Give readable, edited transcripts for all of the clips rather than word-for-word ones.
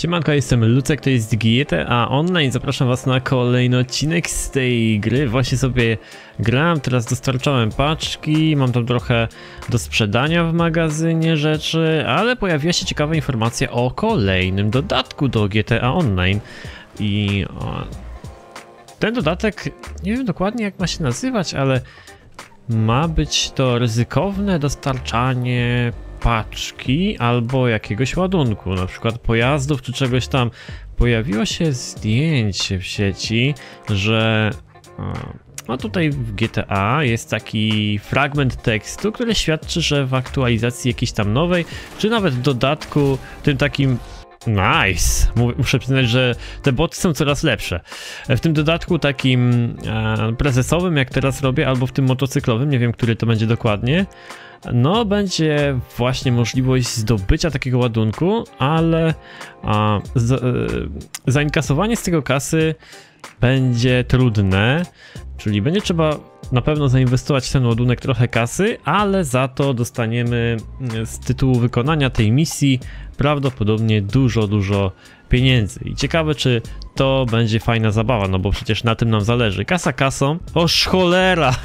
Siemanko, jestem Lucek, to jest GTA Online, zapraszam was na kolejny odcinek z tej gry. Właśnie sobie gram, teraz dostarczałem paczki, mam tam trochę do sprzedania w magazynie rzeczy, ale pojawiła się ciekawa informacja o kolejnym dodatku do GTA Online. I ten dodatek, nie wiem dokładnie jak ma się nazywać, ale ma być to ryzykowne dostarczanie paczki albo jakiegoś ładunku, na przykład pojazdów czy czegoś tam. Pojawiło się zdjęcie w sieci, że no tutaj w GTA jest taki fragment tekstu, który świadczy, że w aktualizacji jakiejś tam nowej, czy nawet w dodatku tym takim nice. Muszę przyznać, że te boty są coraz lepsze. W tym dodatku takim prezesowym, jak teraz robię, albo w tym motocyklowym, nie wiem, który to będzie dokładnie, no będzie właśnie możliwość zdobycia takiego ładunku, ale zainkasowanie z tego kasy będzie trudne, czyli będzie trzeba na pewno zainwestować w ten ładunek trochę kasy, ale za to dostaniemy z tytułu wykonania tej misji prawdopodobnie dużo pieniędzy. I ciekawe, czy to będzie fajna zabawa, no bo przecież na tym nam zależy. Kasa kasą. Oż cholera!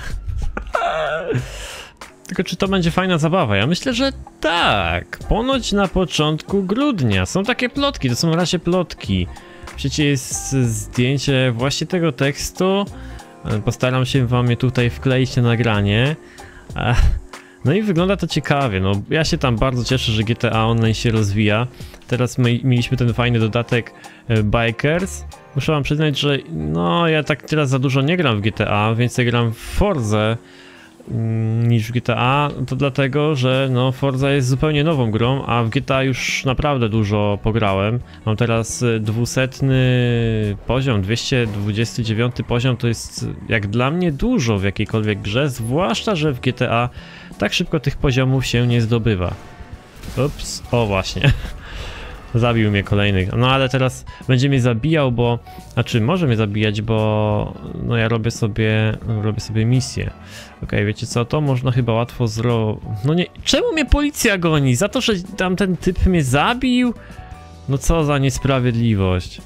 Tylko czy to będzie fajna zabawa? Ja myślę, że tak. Ponoć na początku grudnia. Są takie plotki, to są na razie plotki. W sieci jest zdjęcie właśnie tego tekstu. Postaram się wam je tutaj wkleić na nagranie. No i wygląda to ciekawie, no ja się tam bardzo cieszę, że GTA Online się rozwija. Teraz mieliśmy ten fajny dodatek Bikers. Muszę wam przyznać, że no ja tak teraz za dużo nie gram w GTA, więcej gram w Forzę niż w GTA, to dlatego, że no Forza jest zupełnie nową grą, a w GTA już naprawdę dużo pograłem. Mam teraz 200 poziom, 229 poziom, to jest jak dla mnie dużo w jakiejkolwiek grze, zwłaszcza, że w GTA tak szybko tych poziomów się nie zdobywa. Ups, o właśnie. Zabił mnie kolejny, no ale teraz będzie mnie zabijał, bo... Znaczy, może mnie zabijać, bo... No ja robię sobie misję. Okej, wiecie co, to można chyba łatwo No nie, czemu mnie policja goni? Za to, że tamten typ mnie zabił? No co za niesprawiedliwość.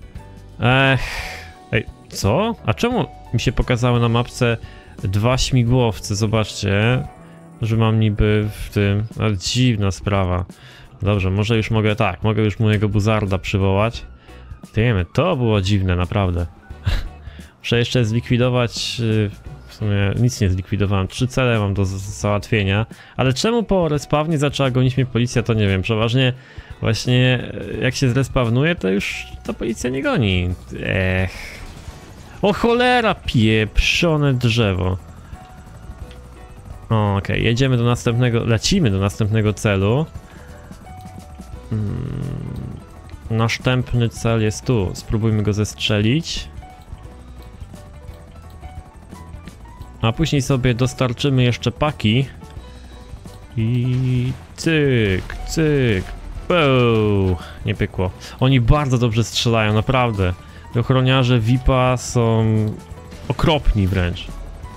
Ej, co? A czemu mi się pokazały na mapce dwa śmigłowce? Zobaczcie, że mam niby w tym... Ale dziwna sprawa. Dobrze, może już mogę już mojego buzarda przywołać. Wiemy, to było dziwne, naprawdę. Muszę jeszcze zlikwidować, w sumie nic nie zlikwidowałem, 3 cele mam do załatwienia. Ale czemu po respawnie zaczęła gonić mnie policja, to nie wiem, przeważnie właśnie jak się zrespawnuje, to już ta policja nie goni. O cholera, pieprzone drzewo. Okej, jedziemy do następnego, lecimy do następnego celu. Następny cel jest tu. Spróbujmy go zestrzelić. A później sobie dostarczymy jeszcze paki. I cyk, cyk. Boom. Nie pykło. Oni bardzo dobrze strzelają, naprawdę. Ochroniarze VIP-a są okropni wręcz.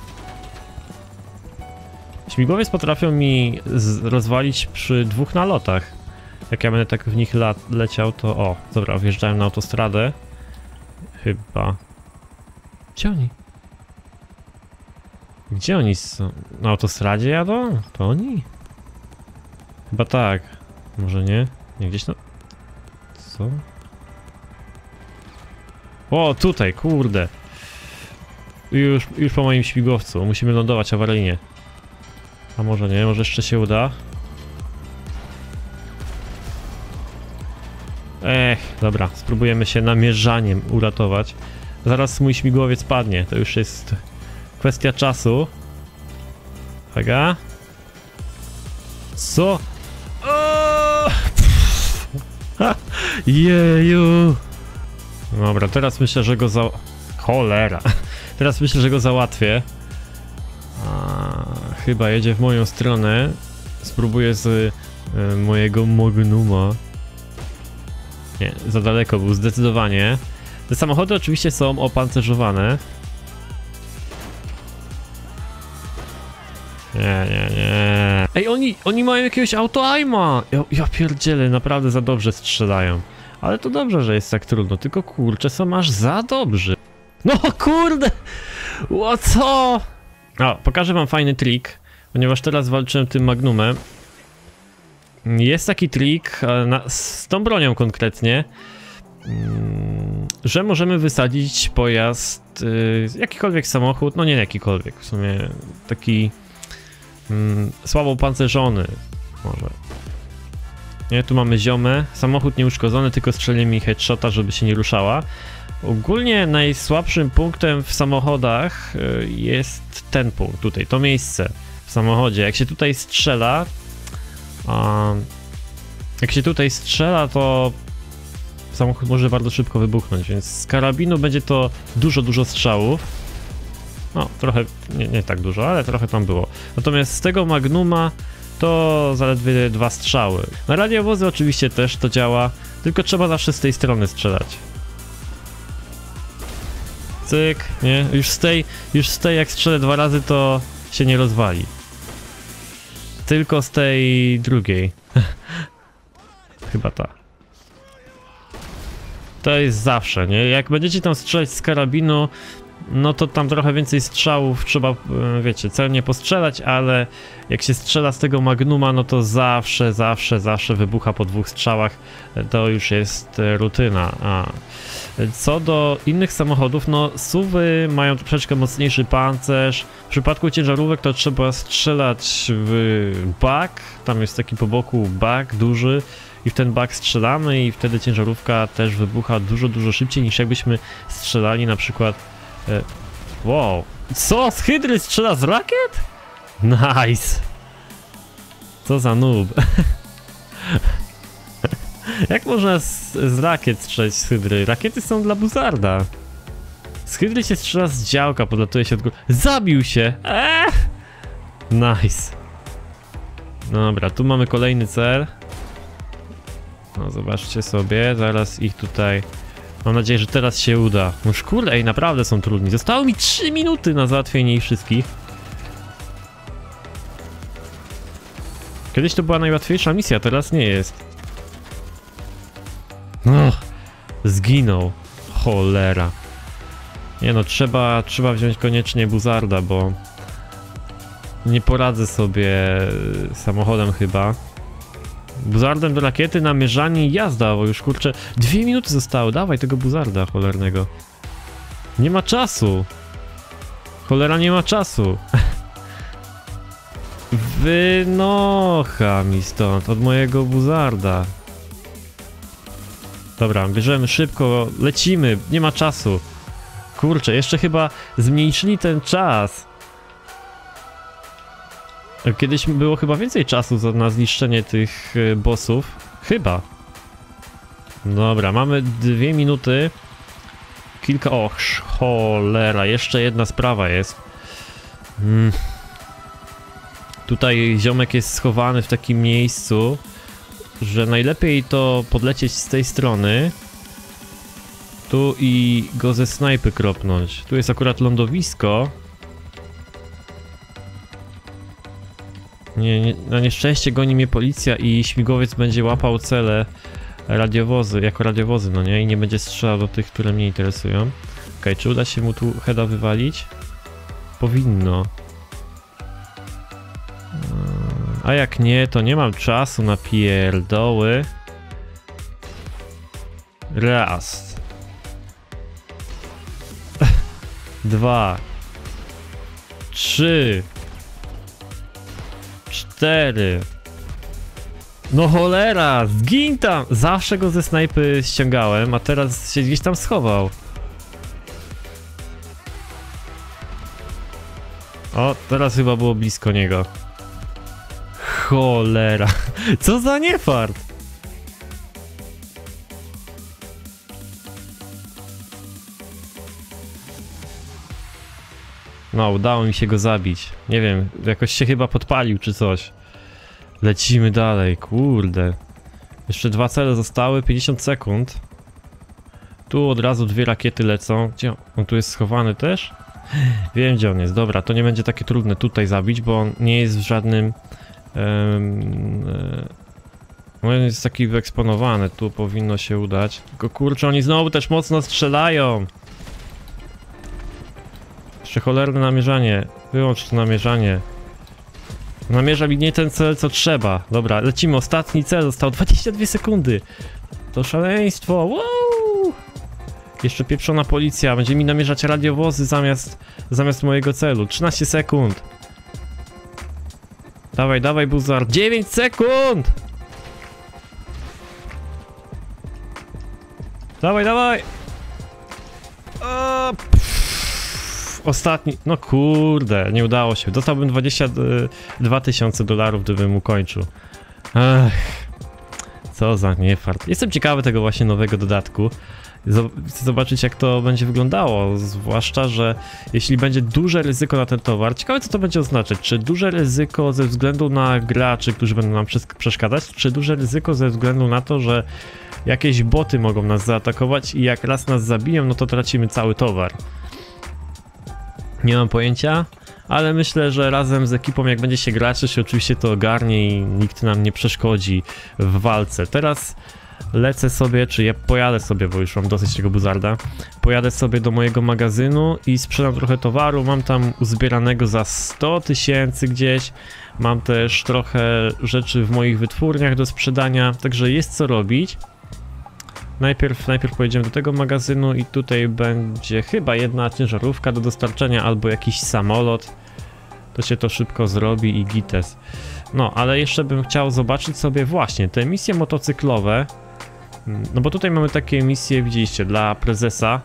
Śmigłowiec potrafią mi rozwalić przy 2 nalotach. Jak ja będę tak w nich leciał, to... O, dobra, wjeżdżałem na autostradę. Chyba... Gdzie oni? Gdzie oni są? Na autostradzie jadą? To oni? Chyba tak. Może nie? Nie, gdzieś no... Co? O, tutaj, kurde. Już po moim śmigłowcu. Musimy lądować awaryjnie. A może nie? Może jeszcze się uda? Dobra, spróbujemy się namierzaniem uratować. Zaraz mój śmigłowiec padnie, to już jest kwestia czasu. Uwaga. Co? Jeju. Dobra, teraz myślę, że go Cholera. Teraz myślę, że go załatwię. Chyba jedzie w moją stronę. Spróbuję z mojego Magnuma. Nie, za daleko był, zdecydowanie. Te samochody oczywiście są opancerzowane. Nie. Ej, oni mają jakiegoś auto-aima! Ja pierdzielę, naprawdę za dobrze strzelają. Ale to dobrze, że jest tak trudno, tylko kurczę, są aż za dobrzy. No kurde! O co? O, pokażę wam fajny trik, ponieważ teraz walczyłem tym Magnumem. Jest taki trik, z tą bronią konkretnie, że możemy wysadzić pojazd, jakikolwiek samochód, no nie jakikolwiek, w sumie taki słabo opancerzony może. Nie, tu mamy ziomę, samochód nieuszkodzony, tylko strzelili mi headshota, żeby się nie ruszała. Ogólnie najsłabszym punktem w samochodach jest ten punkt, tutaj, to miejsce w samochodzie. Jak się tutaj strzela, to samochód może bardzo szybko wybuchnąć, więc z karabinu będzie to dużo strzałów. No, trochę, nie tak dużo, ale trochę tam było. Natomiast z tego Magnuma to zaledwie 2 strzały. Na radiowozy oczywiście też to działa, tylko trzeba zawsze z tej strony strzelać. Cyk, nie? Już z tej jak strzelę 2 razy, to się nie rozwali. Tylko z tej drugiej. Chyba ta. To jest zawsze, nie? Jak będziecie tam strzelać z karabinu, no to tam trochę więcej strzałów trzeba, wiecie, celnie postrzelać, ale jak się strzela z tego Magnuma, no to zawsze wybucha po 2 strzałach. To już jest rutyna. Co do innych samochodów, no SUV-y mają troszeczkę mocniejszy pancerz. W przypadku ciężarówek to trzeba strzelać w bak, tam jest taki po boku bak duży i w ten bak strzelamy i wtedy ciężarówka też wybucha dużo szybciej niż jakbyśmy strzelali na przykład... Wow, co? Z hydry strzela z rakiet? Nice! Co za noob. Jak można z rakiet strzelać z hydry? Rakiety są dla buzarda. Z hydry się strzela z działka, podlatuje się od góry. Zabił się! Nice. Dobra, tu mamy kolejny cel. No zobaczcie sobie, zaraz ich tutaj... Mam nadzieję, że teraz się uda. No kurde, ej, naprawdę są trudni. Zostało mi 3 minuty na załatwienie ich wszystkich. Kiedyś to była najłatwiejsza misja, teraz nie jest. No, zginął. Cholera. Nie no, trzeba wziąć koniecznie buzarda, bo nie poradzę sobie samochodem chyba. Buzardem do rakiety, namierzanie i jazda, bo już kurczę 2 minuty zostały, dawaj tego buzarda cholernego. Nie ma czasu. Cholera, nie ma czasu. Wynocha mi stąd od mojego buzarda. Dobra, bierzemy szybko, lecimy, nie ma czasu. Kurczę, jeszcze chyba zmniejszyli ten czas. Kiedyś było chyba więcej czasu na zniszczenie tych bossów. Chyba. Dobra, mamy 2 minuty. Och, cholera, jeszcze jedna sprawa jest. Tutaj ziomek jest schowany w takim miejscu, że najlepiej to podlecieć z tej strony. Tu i go ze snajpy kropnąć. Tu jest akurat lądowisko. Na nieszczęście goni mnie policja i śmigłowiec będzie łapał cele radiowozy, jako radiowozy, no nie? I nie będzie strzelał do tych, które mnie interesują. Okej, czy uda się mu tu heada wywalić? Powinno. A jak nie, to nie mam czasu na pierdoły. Raz. 2. 3. 4. No cholera, zgiń tam! Zawsze go ze snajpy ściągałem, a teraz się gdzieś tam schował. O, teraz chyba było blisko niego. Cholera, co za niefart! No, udało mi się go zabić. Nie wiem, jakoś się chyba podpalił czy coś. Lecimy dalej, kurde. Jeszcze 2 cele zostały, 50 sekund. Tu od razu 2 rakiety lecą. Gdzie on tu jest schowany też? Wiem, gdzie on jest. Dobra, to nie będzie takie trudne tutaj zabić, bo on nie jest w żadnym... No jest taki wyeksponowany, tu powinno się udać. Tylko kurczę, oni znowu też mocno strzelają. Jeszcze cholerne namierzanie. Wyłącz to namierzanie. Namierza mi nie ten cel, co trzeba. Dobra, lecimy. Ostatni cel. Zostało 22 sekundy. To szaleństwo. Wow! Jeszcze pieprzona policja. Będzie mi namierzać radiowozy zamiast mojego celu. 13 sekund. Dawaj, dawaj, buzar. 9 sekund! Dawaj, dawaj! Ostatni, no kurde, nie udało się. Dostałbym 22 tysiące dolarów, gdybym ukończył. Ech, co za niefart. Jestem ciekawy tego właśnie nowego dodatku. Chcę zobaczyć, jak to będzie wyglądało, zwłaszcza, że jeśli będzie duże ryzyko na ten towar, ciekawe co to będzie oznaczać, czy duże ryzyko ze względu na graczy, którzy będą nam przeszkadzać, czy duże ryzyko ze względu na to, że jakieś boty mogą nas zaatakować i jak raz nas zabiją, no to tracimy cały towar. Nie mam pojęcia, ale myślę, że razem z ekipą, jak będzie się grać, to się oczywiście to ogarnie i nikt nam nie przeszkodzi w walce. Teraz lecę sobie, czy ja pojadę sobie, bo już mam dosyć tego buzarda, pojadę sobie do mojego magazynu i sprzedam trochę towaru. Mam tam uzbieranego za 100 tysięcy gdzieś, mam też trochę rzeczy w moich wytwórniach do sprzedania, także jest co robić. Najpierw pojedziemy do tego magazynu i tutaj będzie chyba jedna ciężarówka do dostarczenia albo jakiś samolot. To się to szybko zrobi i gites. No, ale jeszcze bym chciał zobaczyć sobie właśnie te misje motocyklowe. No bo tutaj mamy takie misje, widzieliście, dla prezesa.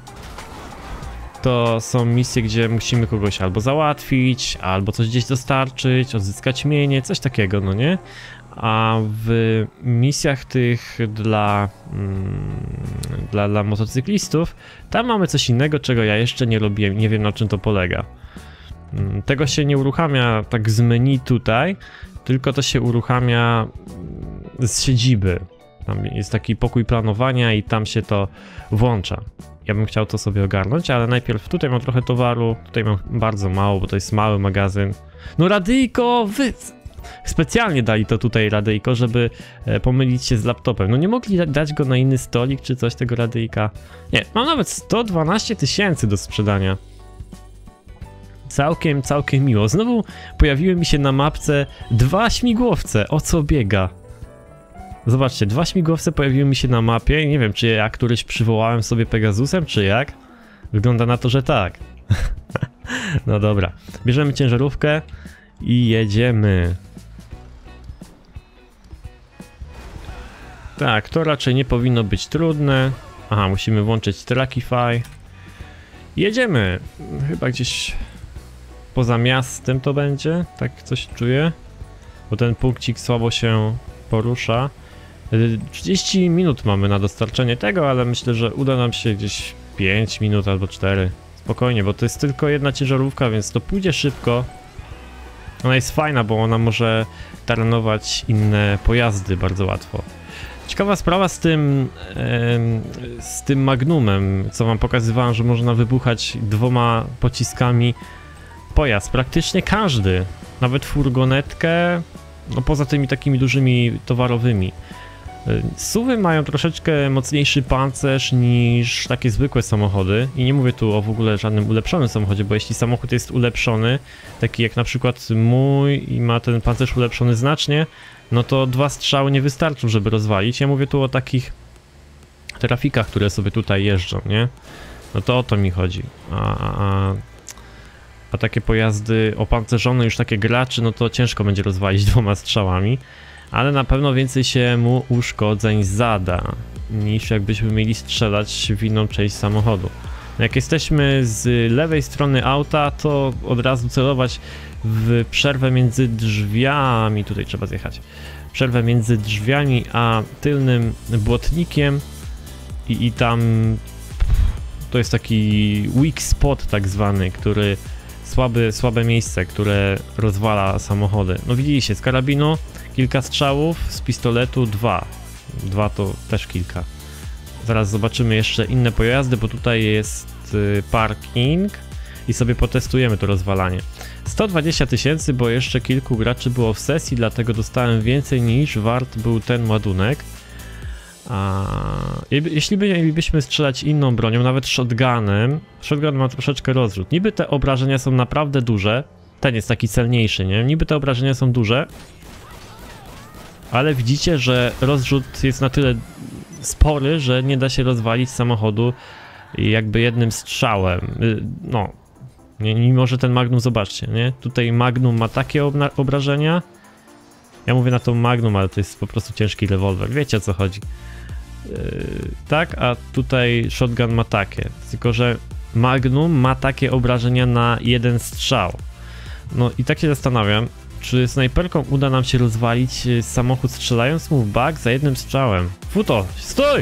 To są misje, gdzie musimy kogoś albo załatwić, albo coś gdzieś dostarczyć, odzyskać mienie, coś takiego, no nie? A w misjach tych dla motocyklistów, tam mamy coś innego, czego ja jeszcze nie robiłem, nie wiem na czym to polega. Tego się nie uruchamia tak z menu tutaj, tylko to się uruchamia z siedziby. Tam jest taki pokój planowania i tam się to włącza. Ja bym chciał to sobie ogarnąć, ale najpierw tutaj mam trochę towaru, tutaj mam bardzo mało, bo to jest mały magazyn. No radyjko, wy... Specjalnie dali to tutaj radyjko, żeby pomylić się z laptopem. No nie mogli dać go na inny stolik czy coś tego radyjka. Nie, mam nawet 112 tysięcy do sprzedania. Całkiem miło. Znowu pojawiły mi się na mapce 2 śmigłowce. O co biega? Zobaczcie, 2 śmigłowce pojawiły mi się na mapie. Nie wiem, czy ja któryś przywołałem sobie Pegasusem, czy jak? Wygląda na to, że tak. No dobra. Bierzemy ciężarówkę i jedziemy. Tak, to raczej nie powinno być trudne. Aha, musimy włączyć Trackify. Jedziemy. Chyba gdzieś poza miastem to będzie, tak coś czuję. Bo ten punkcik słabo się porusza. 30 minut mamy na dostarczenie tego, ale myślę, że uda nam się gdzieś 5 minut albo 4. Spokojnie, bo to jest tylko jedna ciężarówka, więc to pójdzie szybko. Ona jest fajna, bo ona może taranować inne pojazdy bardzo łatwo. Ciekawa sprawa z tym Magnumem, co wam pokazywałem, że można wybuchać 2 pociskami pojazd. Praktycznie każdy, nawet furgonetkę, no poza tymi takimi dużymi towarowymi. SUV-y mają troszeczkę mocniejszy pancerz niż takie zwykłe samochody i nie mówię tu o w ogóle żadnym ulepszonym samochodzie, bo jeśli samochód jest ulepszony, taki jak na przykład mój i ma ten pancerz ulepszony znacznie, no to 2 strzały nie wystarczą, żeby rozwalić. Ja mówię tu o takich trafikach, które sobie tutaj jeżdżą, nie? No to o to mi chodzi. A takie pojazdy opancerzone, już takie graczy, no to ciężko będzie rozwalić 2 strzałami. Ale na pewno więcej się mu uszkodzeń zada, niż jakbyśmy mieli strzelać w inną część samochodu. Jak jesteśmy z lewej strony auta, to od razu celować w przerwę między drzwiami, tutaj trzeba zjechać, przerwę między drzwiami a tylnym błotnikiem i tam to jest taki weak spot tak zwany, który słabe miejsce, które rozwala samochody. No widzieliście, z karabinu kilka strzałów, z pistoletu 2. 2 to też kilka. Zaraz zobaczymy jeszcze inne pojazdy, bo tutaj jest parking i sobie potestujemy to rozwalanie. 120 000, bo jeszcze kilku graczy było w sesji, dlatego dostałem więcej niż wart był ten ładunek. Jeśli mielibyśmy strzelać inną bronią, nawet shotgunem, shotgun ma troszeczkę rozrzut. Niby te obrażenia są naprawdę duże, ten jest taki celniejszy, nie? Niby te obrażenia są duże, ale widzicie, że rozrzut jest na tyle spory, że nie da się rozwalić samochodu jakby jednym strzałem. No, mimo że ten Magnum, zobaczcie, nie? Tutaj Magnum ma takie obrażenia. Ja mówię na to Magnum, ale to jest po prostu ciężki rewolwer, wiecie o co chodzi. Tak, a tutaj shotgun ma takie, tylko że Magnum ma takie obrażenia na jeden strzał. No i tak się zastanawiam, czy snajperką uda nam się rozwalić samochód, strzelając mu w bak za jednym strzałem. Futo, stój!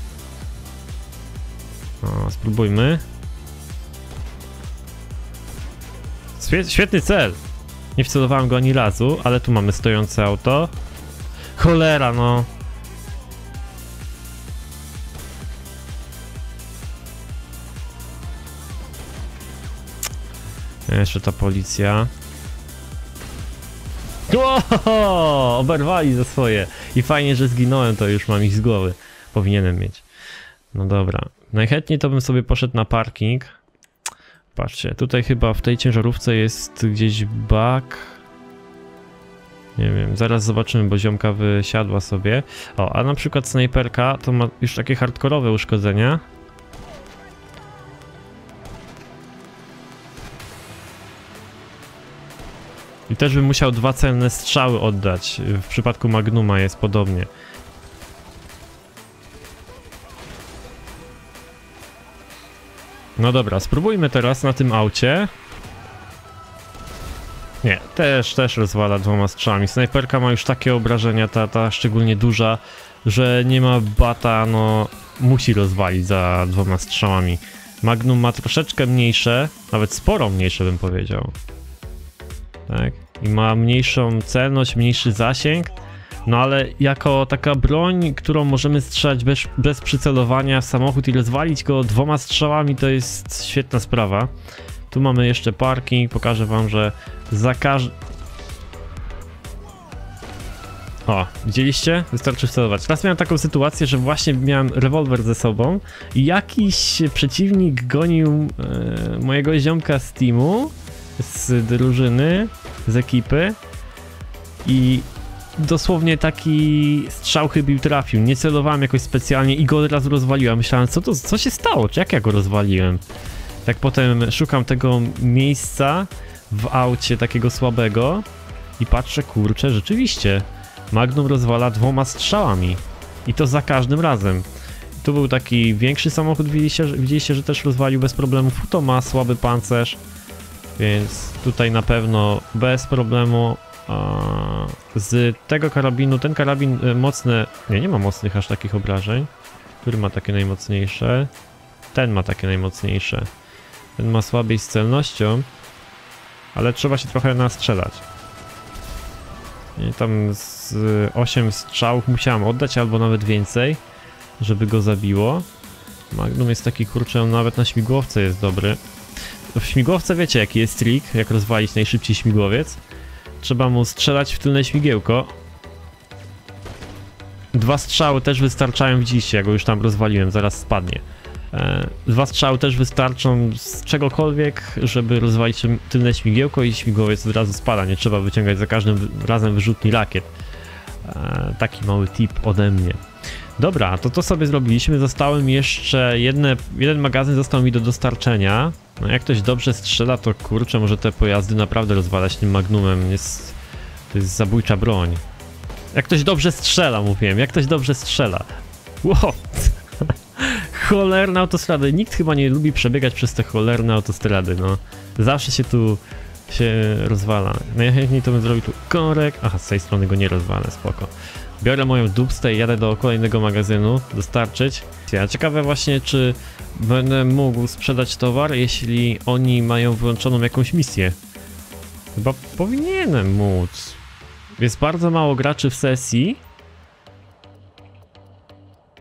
O, spróbujmy. Świetny cel! Nie wcelowałem go ani razu, ale tu mamy stojące auto. Cholera, no! Jeszcze ta policja. Ohoho! Oberwali za swoje. I fajnie, że zginąłem, to już mam ich z głowy. Powinienem mieć. No dobra. Najchętniej to bym sobie poszedł na parking. Patrzcie, tutaj chyba w tej ciężarówce jest gdzieś bak. Nie wiem, zaraz zobaczymy, bo ziomka wysiadła sobie. O, a na przykład snajperka to ma już takie hardkorowe uszkodzenia. I też bym musiał 2 celne strzały oddać. W przypadku Magnuma jest podobnie. No dobra, spróbujmy teraz na tym aucie. Nie, też rozwala 2 strzałami. Snajperka ma już takie obrażenia, ta szczególnie duża, że nie ma bata, no musi rozwalić za 2 strzałami. Magnum ma troszeczkę mniejsze, nawet sporo mniejsze bym powiedział. Tak, i ma mniejszą celność, mniejszy zasięg. No ale jako taka broń, którą możemy strzelać bez przycelowania w samochód i rozwalić go 2 strzałami, to jest świetna sprawa. Tu mamy jeszcze parking, pokażę wam, że za każdy... O, widzieliście? Wystarczy wcelować. Teraz miałem taką sytuację, że właśnie miałem rewolwer ze sobą i jakiś przeciwnik gonił mojego ziomka z teamu, z drużyny, z ekipy i dosłownie taki strzał chybił trafił. Nie celowałem jakoś specjalnie i go od razu rozwaliłem. Myślałem, co się stało? Czy jak ja go rozwaliłem? Tak potem szukam tego miejsca w aucie takiego słabego i patrzę, kurczę, rzeczywiście Magnum rozwala 2 strzałami i to za każdym razem. Tu był taki większy samochód, widzieliście, że też rozwalił bez problemu. To ma słaby pancerz, więc tutaj na pewno bez problemu. Z tego karabinu, ten karabin mocny, nie ma mocnych aż takich obrażeń. Który ma takie najmocniejsze? Ten ma takie najmocniejsze. Ten ma słabiej z celnością, ale trzeba się trochę nastrzelać. I tam z 8 strzałów musiałem oddać, albo nawet więcej, żeby go zabiło. Magnum jest taki, kurczę, nawet na śmigłowce jest dobry. W śmigłowce wiecie jaki jest trik, jak rozwalić najszybciej śmigłowiec. Trzeba mu strzelać w tylne śmigiełko. 2 strzały też wystarczają, widzicie, ja go już tam rozwaliłem, zaraz spadnie. 2 strzały też wystarczą z czegokolwiek, żeby rozwalić tylne śmigiełko i śmigłowiec od razu spada. Nie trzeba wyciągać za każdym razem wyrzutni rakiet. Taki mały tip ode mnie. Dobra, to sobie zrobiliśmy. Zostało mi jeszcze jeden magazyn został mi do dostarczenia. No jak ktoś dobrze strzela, to kurczę, może te pojazdy naprawdę rozwalać tym Magnumem. To jest zabójcza broń. Jak ktoś dobrze strzela, mówiłem, jak ktoś dobrze strzela. Wow. Cholerne autostrady. Nikt chyba nie lubi przebiegać przez te cholerne autostrady, no. Zawsze się tu rozwala. Najchętniej to bym zrobił tu korek. Aha, z tej strony go nie rozwalę, spoko. Biorę moją dupstę i jadę do kolejnego magazynu dostarczyć. Ja ciekawe właśnie, czy będę mógł sprzedać towar, jeśli oni mają wyłączoną jakąś misję. Chyba powinienem móc. Jest bardzo mało graczy w sesji.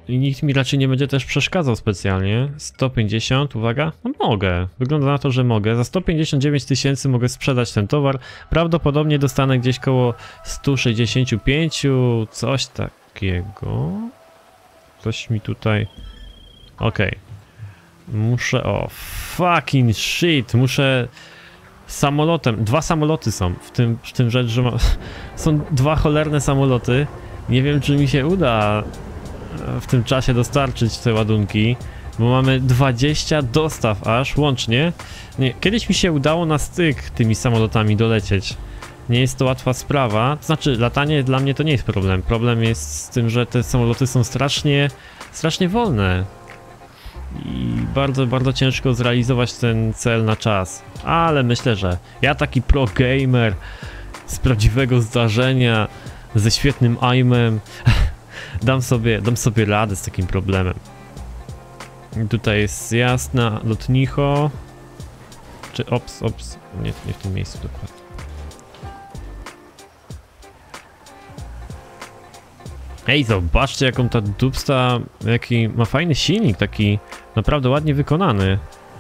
i nikt mi raczej nie będzie też przeszkadzał specjalnie. 150, uwaga, no mogę. Wygląda na to, że mogę. Za 159 tysięcy mogę sprzedać ten towar. Prawdopodobnie dostanę gdzieś koło 165, coś takiego. Coś mi tutaj... Okej. Muszę... O, fucking shit, muszę... Samolotem, 2 samoloty są, w tym rzecz, że są 2 cholerne samoloty. Nie wiem, czy mi się uda w tym czasie dostarczyć te ładunki, bo mamy 20 dostaw aż łącznie. Nie, kiedyś mi się udało na styk tymi samolotami dolecieć. Nie jest to łatwa sprawa, to znaczy latanie dla mnie to nie jest problem. Problem jest z tym, że te samoloty są strasznie wolne. I bardzo, bardzo ciężko zrealizować ten cel na czas. Ale myślę, że ja taki pro gamer z prawdziwego zdarzenia, ze świetnym aimem, dam sobie radę z takim problemem. I tutaj jest jasna lotnicho. Czy ops, nie w tym miejscu dokładnie. Ej, zobaczcie jaką ta dupsta, jaki ma fajny silnik, taki naprawdę ładnie wykonany.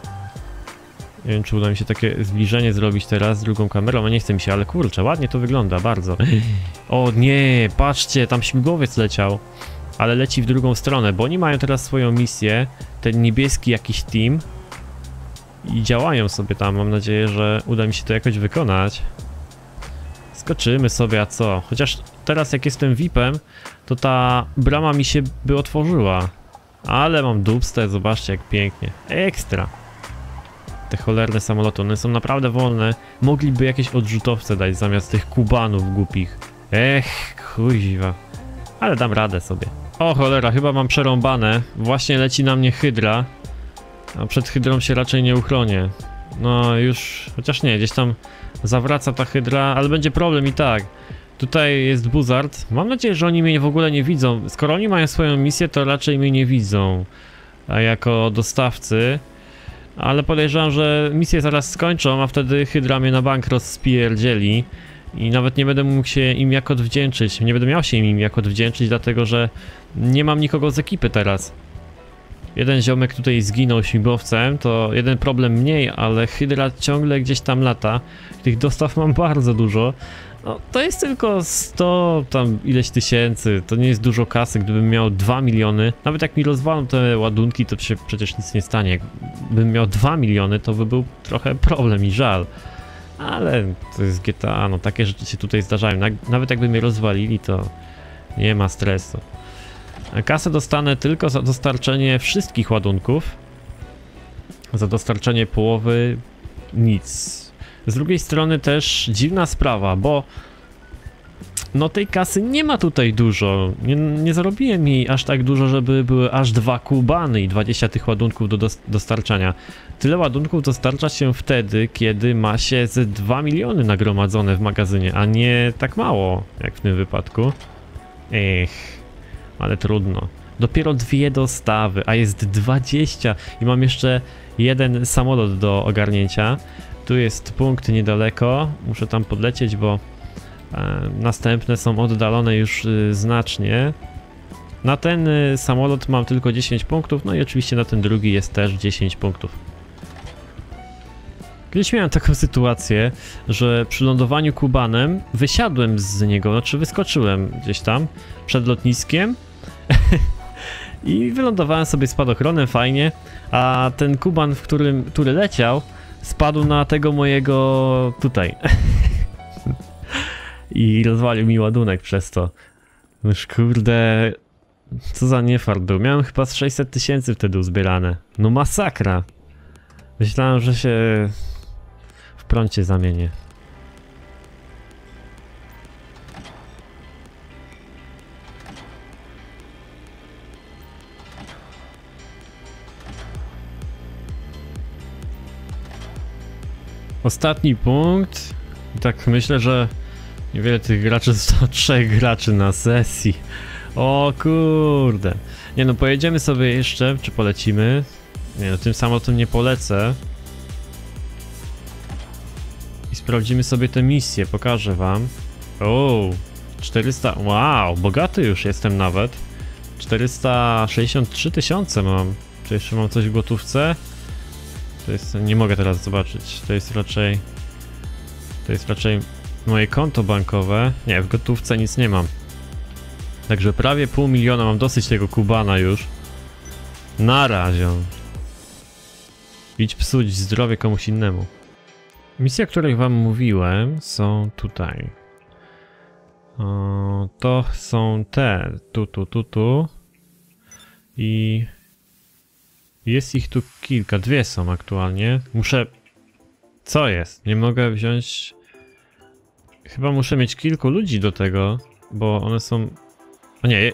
Nie wiem, czy uda mi się takie zbliżenie zrobić teraz z drugą kamerą, a nie chce mi się, ale kurczę, ładnie to wygląda, bardzo. O nie, patrzcie, tam śmigłowiec leciał, ale leci w drugą stronę, bo oni mają teraz swoją misję, ten niebieski jakiś team i działają sobie tam, mam nadzieję, że uda mi się to jakoś wykonać. Skoczymy sobie, a co? Chociaż teraz jak jestem VIP-em, to ta brama mi się by otworzyła. Ale mam dupstę, zobaczcie jak pięknie. Ekstra. Te cholerne samoloty, one są naprawdę wolne. Mogliby jakieś odrzutowce dać zamiast tych kubanów głupich. Kuźwa. Ale dam radę sobie. O cholera, chyba mam przerąbane. Właśnie leci na mnie hydra. A przed hydrą się raczej nie uchronię. No już, chociaż nie, gdzieś tam zawraca ta hydra, ale będzie problem i tak. Tutaj jest Buzzard. Mam nadzieję, że oni mnie w ogóle nie widzą. Skoro oni mają swoją misję, to raczej mnie nie widzą jako dostawcy. Ale podejrzewam, że misję zaraz skończą, a wtedy hydra mnie na bank rozpierdzieli. I nawet nie będę mógł się im jak odwdzięczyć. Nie będę miał się im jak odwdzięczyć, dlatego że nie mam nikogo z ekipy teraz. Jeden ziomek tutaj zginął śmigłowcem, to jeden problem mniej, ale hydra ciągle gdzieś tam lata. Tych dostaw mam bardzo dużo. No, to jest tylko 100 tam ileś tysięcy, to nie jest dużo kasy. Gdybym miał 2 miliony, nawet jak mi rozwalą te ładunki, to się przecież nic nie stanie. Gdybym miał 2 miliony, to by był trochę problem i żal. Ale to jest GTA, no takie rzeczy się tutaj zdarzają. Nawet jakby mnie rozwalili, to nie ma stresu. Kasę dostanę tylko za dostarczenie wszystkich ładunków. Za dostarczenie połowy nic. Z drugiej strony też dziwna sprawa, bo no tej kasy nie ma tutaj dużo. Nie zarobiłem jej aż tak dużo, żeby były aż 2 kubany i 20 tych ładunków do dostarczania. Tyle ładunków dostarcza się wtedy, kiedy ma się ze 2 miliony nagromadzone w magazynie, a nie tak mało jak w tym wypadku. Ale trudno. Dopiero 2 dostawy, a jest 20 i mam jeszcze jeden samolot do ogarnięcia. Tu jest punkt niedaleko, muszę tam podlecieć, bo następne są oddalone już znacznie. Na ten samolot mam tylko 10 punktów, no i oczywiście na ten drugi jest też 10 punktów. Kiedyś miałem taką sytuację, że przy lądowaniu Kubanem wysiadłem z niego, znaczy wyskoczyłem gdzieś tam przed lotniskiem i wylądowałem sobie spadochronem fajnie, a ten Kuban, który leciał, spadł na tego mojego tutaj i rozwalił mi ładunek przez to. Już kurde, co za niefart był. Miałem chyba z 600 tysięcy wtedy uzbierane. No masakra. Myślałem, że się w prącie zamienię. Ostatni punkt. I tak myślę, że niewiele tych graczy, zostało 3 graczy na sesji. O kurde. Nie no, pojedziemy sobie jeszcze, czy polecimy? Nie no, tym samolotem nie polecę. I sprawdzimy sobie tę misję, pokażę wam. O, 400, wow, bogaty już jestem nawet. 463 tysiące mam. Czy jeszcze mam coś w gotówce? To jest... nie mogę teraz zobaczyć. To jest raczej moje konto bankowe. Nie, w gotówce nic nie mam. Także prawie pół miliona, mam dosyć tego Kubana już. Na razie. Idź psuć zdrowie komuś innemu. Misje, o których wam mówiłem, są tutaj. To są te. Tu. I... jest ich tu kilka. Dwie są aktualnie. Muszę... co jest? Nie mogę wziąć... chyba muszę mieć kilku ludzi do tego, bo one są... o nie...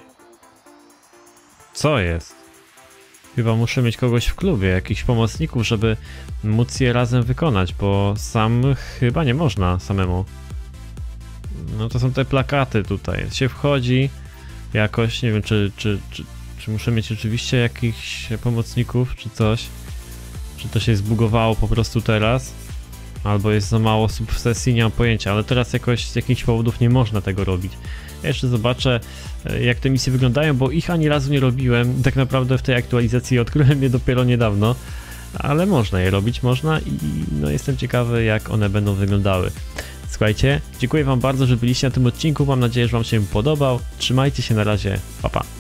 co jest? Chyba muszę mieć kogoś w klubie, jakichś pomocników, żeby móc je razem wykonać, bo sam chyba nie można samemu. No to są te plakaty tutaj. Się wchodzi jakoś, nie wiem czy muszę mieć oczywiście jakichś pomocników, czy coś. Czy to się zbugowało po prostu teraz. Albo jest za mało osób w sesji, nie mam pojęcia, ale teraz jakoś z jakichś powodów nie można tego robić. Ja jeszcze zobaczę, jak te misje wyglądają, bo ich ani razu nie robiłem. Tak naprawdę w tej aktualizacji odkryłem je dopiero niedawno, ale można je robić, można i no jestem ciekawy, jak one będą wyglądały. Słuchajcie, dziękuję wam bardzo, że byliście na tym odcinku, mam nadzieję, że wam się podobał. Trzymajcie się, na razie, pa pa.